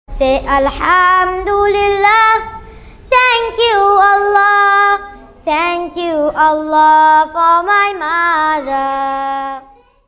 Say Alhamdulillah. Thank you Allah. Thank you Allah for my mother.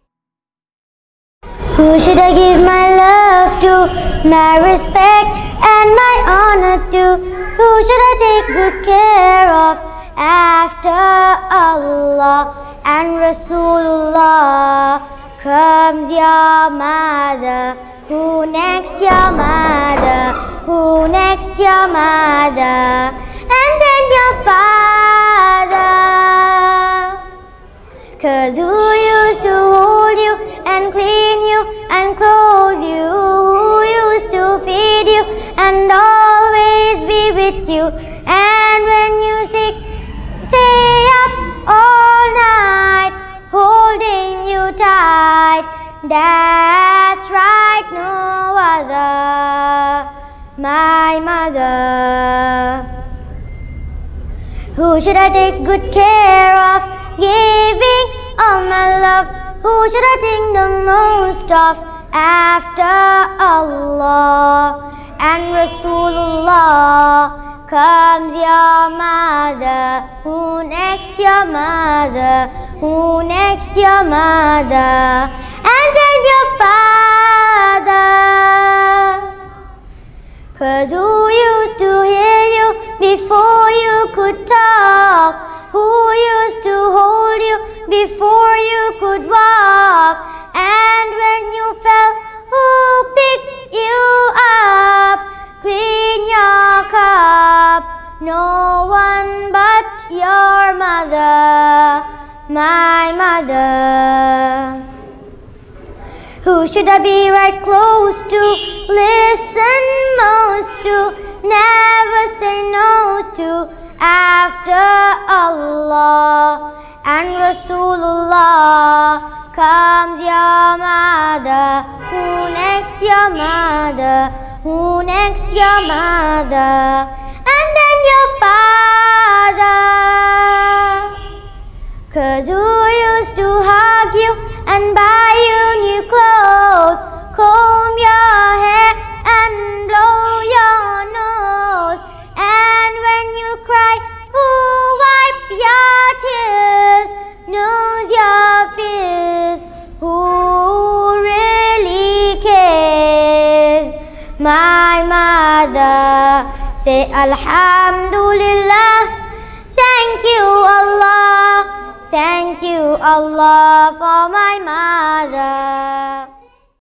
Who should I give my love to, my respect and my honor to? Who should I take good care of after Allah and Rasulullah? Comes your mother. Who next? Your mother. Who next? Your mother. And then your father. 'Cause who used to hold you and clean you and clothe you? Who used to feed you and always be with you? And when you sick, stay up all night, holding you tight. That's right, no other, my mother. Who should I take good care of, giving all my love? Who should I think the most of after Allah and Rasulullah? Comes your mother. Who next? Your mother. Who next? Your mother. And then your father. 'Cause who used to hear you before you could talk? Who used to hold you before you could walk? And when you fell, who picked you up, clean your cup? No one but your mother, my mother. Who should I be right close to, listen most to, never say no to after Allah and Rasulullah? Comes your mother. Who next? Your mother. Who next? Your mother. And then your father. 'Cause who used to hug you and buy you new clothes, comb your hair and blow your nose? And when you cry, who wipe your tears, knows your fears? Who really cares? My mother. Say Alhamdulillah. Thank you Allah. Thank you Allah for my mother.